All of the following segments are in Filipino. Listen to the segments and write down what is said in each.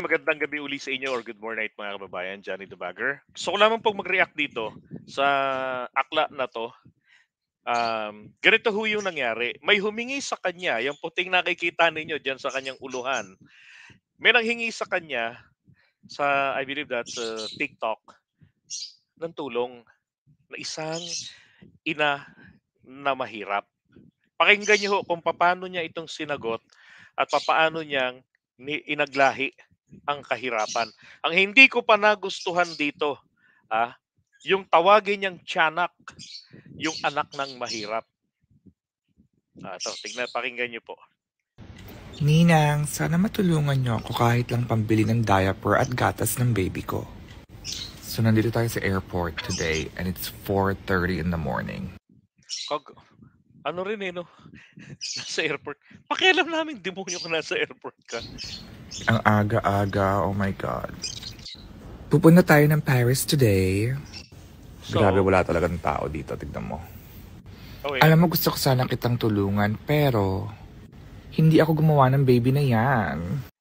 magandang gabi uli sa inyo or good morning mga kababayan, Johnny the Bagger. Gusto ko lamang pong mag-react dito sa akla na to. Ganito ho yung nangyari. May humingi sa kanya, yung puting nakikita ninyo dyan sa kanyang uluhan. May nanghingi sa kanya sa, I believe that's TikTok, ng tulong na isang ina na mahirap. Pakinggan niyo ho kung paano niya itong sinagot at papaano niyang inaglahi ang kahirapan. Ang hindi ko pa nagustuhan dito, ah, yung tawagin niyang tiyanak, yung anak ng mahirap. Ito, tignan, pakinggan niyo po. Ninang, sana matulungan niyo ako kahit lang pambili ng diaper at gatas ng baby ko. So nandito tayo sa airport today and it's 4:30 in the morning. Ano rin no? Nasa airport. Pakialam namin demonyo ka nasa airport ka. Ang aga-aga, oh my God. Pupunta tayo ng Paris today. So, grabe, wala talagang tao dito, tignan mo. Okay. Alam mo, gusto ko sana kitang tulungan, pero hindi ako gumawa ng baby na yan.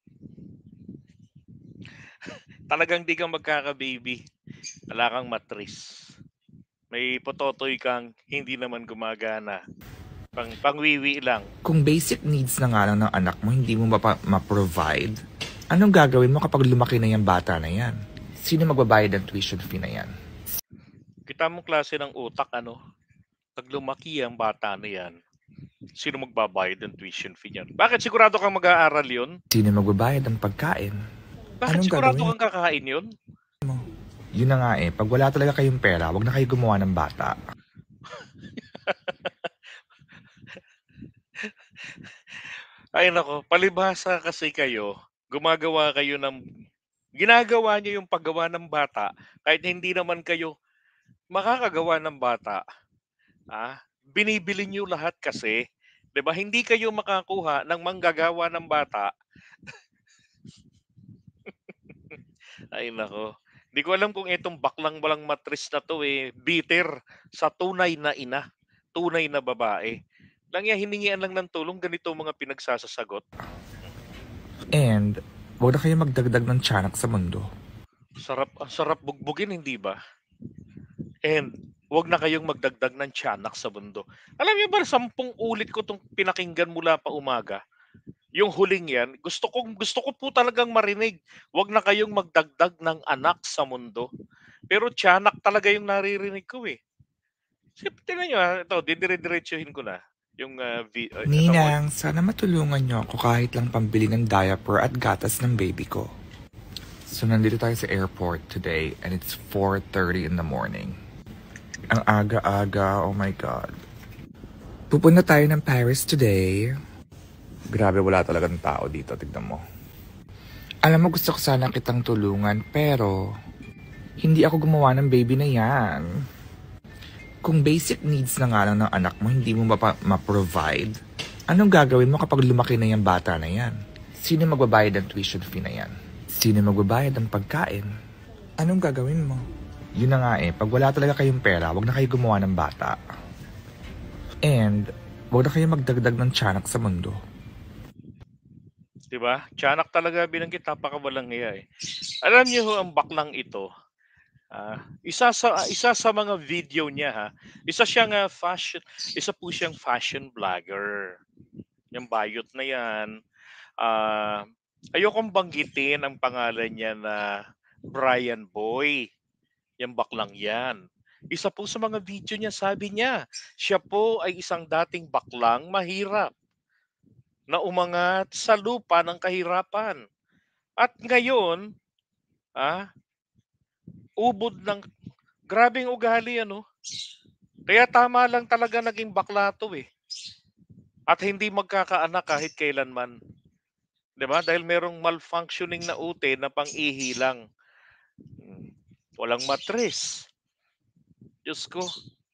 Talagang di kang magkaka-baby. Wala kang matris. May pototoy kang hindi naman gumagana. Pangwiwi lang. Kung basic needs na nga lang ng anak mo, hindi mo ma-provide, anong gagawin mo kapag lumaki na yung bata na yan? Sino magbabayad ng tuition fee na yan? Kita mong klase ng utak, ano? Pag lumaki ang bata na yan, sino magbabayad ng tuition fee niyan? Bakit sigurado kang mag-aaral yun? Sino magbabayad ng pagkain? Bakit Anong sigurado gagawin kang kakain yun? Yun na nga eh, pag wala talaga kayong pera, wag na kayo gumawa ng bata. Ay nako, palibhasa kasi kayo, ginagawa niyo yung paggawa ng bata kahit hindi naman kayo makakagawa ng bata. Binibili niyo lahat kasi, 'di ba? Hindi kayo makakuha ng manggagawa ng bata. Ay nako. Hindi ko alam kung itong baklang walang matris na to bitter sa tunay na ina, tunay na babae. Hiningian lang ng tulong, ganito mga pinagsasasagot. And wag na kayo magdagdag ng tiyanak sa mundo. Ang sarap bugbugin, hindi ba? And wag na kayong magdagdag ng tiyanak sa mundo. Alam niyo ba, 10 ulit ko itong pinakinggan mula pa umaga. Yung huling yan, gusto ko po talagang marinig. Wag na kayong magdagdag ng anak sa mundo. Pero tiyanak talaga yung naririnig ko eh. Tingnan nyo ito, didire-diretsuhin ko na. Yung Ninang, sana matulungan niyo ako kahit lang pambili ng diaper at gatas ng baby ko. So nandito tayo sa airport today and it's 4:30 in the morning. Ang aga-aga, oh my God. Pupunta tayo ng Paris today. Grabe, wala talagang tao dito, tignan mo. Alam mo, gusto ko sana kitang tulungan, pero hindi ako gumawa ng baby na yan. Kung basic needs na nga lang ng anak mo, hindi mo ma-provide, anong gagawin mo kapag lumaki na yung bata na yan? Sino magbabayad ng tuition fee na yan? Sino magbabayad ng pagkain? Anong gagawin mo? Yun na nga eh, pag wala talaga kayong pera, wag na kayo gumawa ng bata. And wag na kayo magdagdag ng tiyanak sa mundo. Diba? Tiyanak talaga binanggit, napakawalang hiya eh. Alam niyo ang baklang ito, isa sa mga video niya isa po siyang fashion vlogger. Yung bayot na yan, ayokong banggitin ang pangalan niya na Brian Boy. Yung baklang yan. Isa po sa mga video niya, sabi niya, siya po ay isang dating baklang mahirap na umangat sa lupa ng kahirapan. At ngayon, ubod ng grabing ugali, ano? Kaya tama lang talaga naging bakla to eh. At hindi magkakaanak kahit kailanman. 'Di ba? Dahil merong malfunctioning na ute na pang-ihi lang. Walang matris. Diyos ko.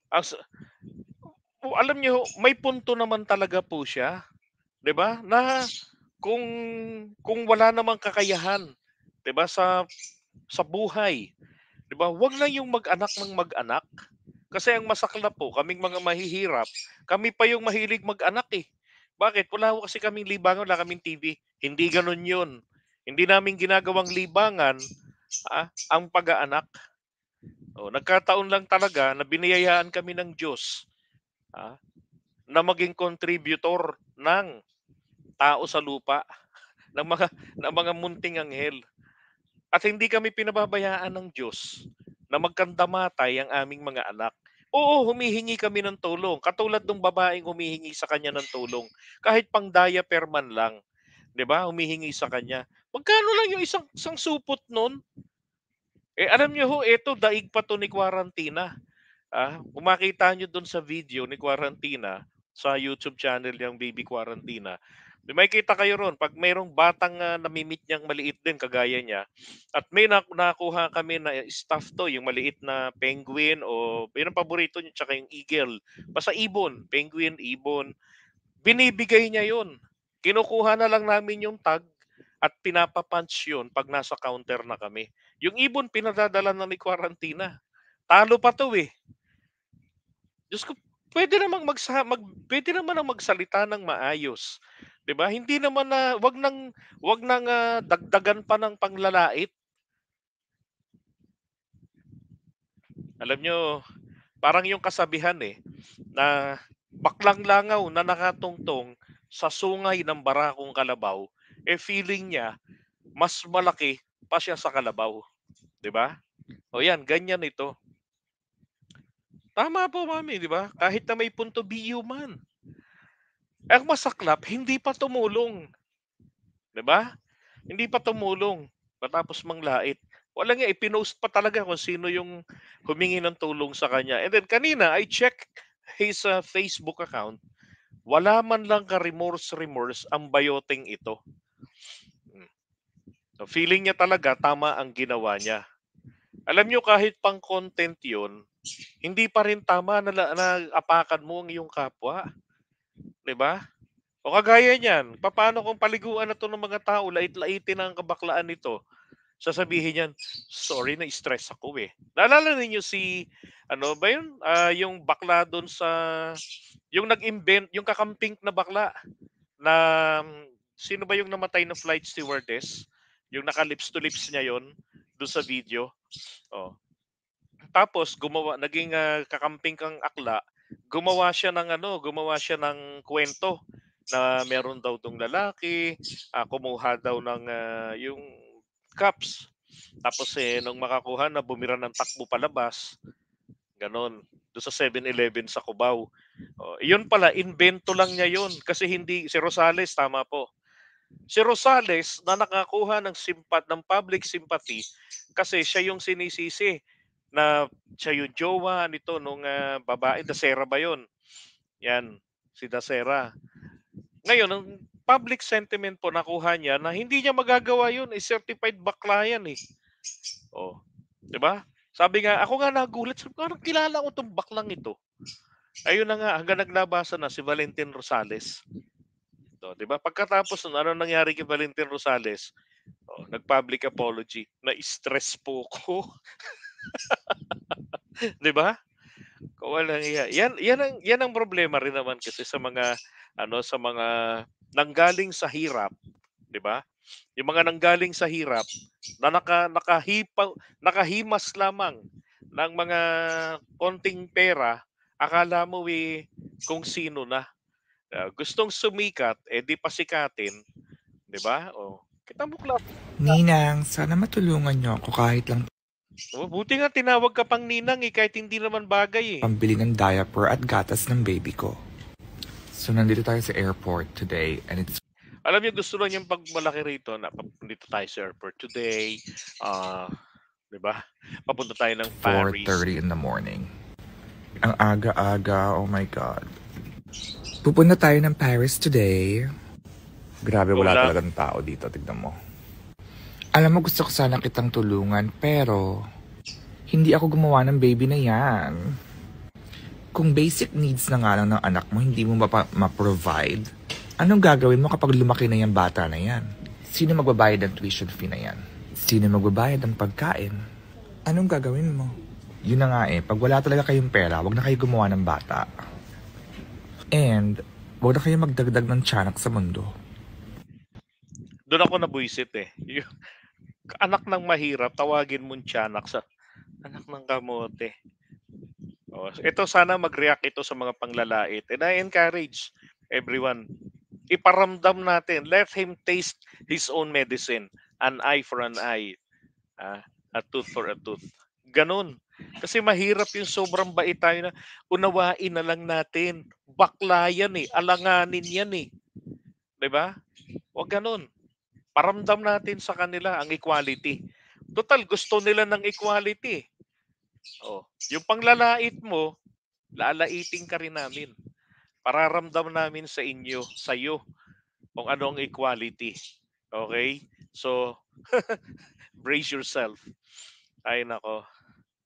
Alam niyo, may punto naman talaga po siya. 'Di ba? Na kung wala namang kakayahan, 'di ba, sa buhay, 'di ba? Huwag lang yung mag-anak ng mag-anak. Kasi ang masaklap po, kaming mga mahihirap, kami pa yung mahilig mag-anak eh. Bakit? Wala kasi kaming libangan, wala kaming TV. Hindi ganun yun. Hindi namin ginagawang libangan ang pag-aanak. Nagkataon lang talaga na biniyayaan kami ng Diyos na maging contributor ng tao sa lupa, ng mga munting anghel. At hindi kami pinababayaan ng Diyos na magkandamatay ang aming mga anak. Oo, humihingi kami ng tulong. Katulad ng babaeng humihingi sa kanya ng tulong. Kahit pang diaper man lang. 'Di ba? Humihingi sa kanya. Magkano lang yung isang supot nun? Alam niyo ho, ito daig pa to ni Quarantina. Kung makita nyo doon sa video ni Quarantina, sa YouTube channel niyang Baby Quarantina, may makikita kayo ron pag mayroong batang namimit niyang maliit din kagaya niya, at may nakuha kami na stuff to, yung maliit na penguin o yun ang paborito niya, tsaka yung eagle. Basta ibon, penguin, ibon. Binibigay niya yun. Kinukuha na lang namin yung tag at pinapapunch yun pag nasa counter na kami. Yung ibon, pinadadala na ni Quarantina. Talo pa to eh. Diyos ko, pwede naman ang magsalita ng maayos. 'Di ba? Hindi naman na wag nang dagdagan pa ng panglalait. Alam nyo, parang yung kasabihan na baklang langaw na nakatungtong sa sungay ng barakong kalabaw, feeling niya mas malaki pa siya sa kalabaw, 'di ba? O yan, ganyan ito. Tama po, mami, 'di ba? Kahit na may punto be human. Ang masaklap, hindi pa tumulong. 'Di ba? Hindi pa tumulong. Matapos manglait. Wala nga, ipinost pa talaga kung sino yung humingi ng tulong sa kanya. And then kanina, I check his Facebook account. Wala man lang ka-remorse ang bayoteng ito. So, feeling niya talaga tama ang ginawa niya. Alam niyo, kahit pang content yun, hindi pa rin tama na apakan mo ang iyong kapwa. 'Di ba? O kagaya niyan, paano kung paliguan na to ng mga tao, lait-laitin ang kabaklaan nito? Sasabihin niyan, sorry, na-stress ako eh. Naalala ninyo si, ano ba yun? Yung bakla doon sa, yung nag-invent, yung kakamping na bakla, na, sino ba yung namatay na flight stewardess? Yung naka-lips to lips niya yon doon sa video. Oh. Tapos, naging kakamping kang akla, gumawa siya ng kwento na meron daw tong lalaki, kumuha daw ng yung cups. Tapos nung makakuha na, bumira ng takbo palabas. Ganon. Doon sa 7-Eleven sa Cubao. Yun pala, invento lang niya yun. Kasi hindi, si Rosales, tama po. Si Rosales na nakakuha ng public sympathy kasi siya yung sinisisi na siya yung jowa nito nung babae, Dasera ba yun? Yan, si Dasera. Ngayon, ang public sentiment po nakuha niya na hindi niya magagawa yun, certified bakla yan eh. 'Di ba? Sabi nga, ako nga nagulat, parang kilala ko tong baklang ito. Ayun na nga, hanggang naglabasan na si Valentin Rosales. 'Di ba? Pagkatapos nun, ano nangyari kay Valentin Rosales? Nag-public apology. Na-stress po ko. 'Di ba? Walang iya. Yan ang problema rin naman kasi sa mga nanggaling sa hirap, 'di ba? Yung mga nanggaling sa hirap na nakahimas lamang ng mga konting pera, akala mo kung sino na. Gustong sumikat, di pasikatin, 'di ba? Kita mo klase. Ninang, sana matulungan niyo ako kahit lang Buti nga tinawag ka pang ninang kahit hindi naman bagay pambili ng diaper at gatas ng baby ko. So nandito tayo sa airport today and it's Alam niyo, gusto lang yung pagmalaki rito na dito tayo sa airport today. 'Di ba? Papunta tayo ng Paris. 4:30 in the morning. Ang aga-aga, oh my God. Pupunta tayo ng Paris today. Grabe, wala talagang tao dito, tignan mo. Alam mo, gusto ko sana kitang tulungan, pero hindi ako gumawa ng baby na yan. Kung basic needs na nga lang ng anak mo, hindi mo ma-provide, anong gagawin mo kapag lumaki na yung bata na yan? Sino magbabayad ng tuition fee na yan? Sino magbabayad ng pagkain? Anong gagawin mo? Yun na nga pag wala talaga kayong pera, wag na kayo gumawa ng bata. And, wag na kayo magdagdag ng tiyanak sa mundo. Doon ako nabuisit eh. Yung anak ng mahirap, tawagin mong tiyanak sa anak ng kamote. Oh, ito sana mag-react ito sa mga panglalait. And I encourage everyone, iparamdam natin, let him taste his own medicine. An eye for an eye, a tooth for a tooth. Ganon. Kasi mahirap yung sobrang bait tayo na unawain na lang natin. Bakla yan eh, alanganin yan eh. 'Di ba? Huwag ganon. Paramdam natin sa kanila ang equality. Total, gusto nila ng equality. Oh, yung panglalait mo, lalaiting ka rin namin. Pararamdam namin sa inyo, sa iyo, kung ano ang equality. Okay? So, brace yourself. Ay nako.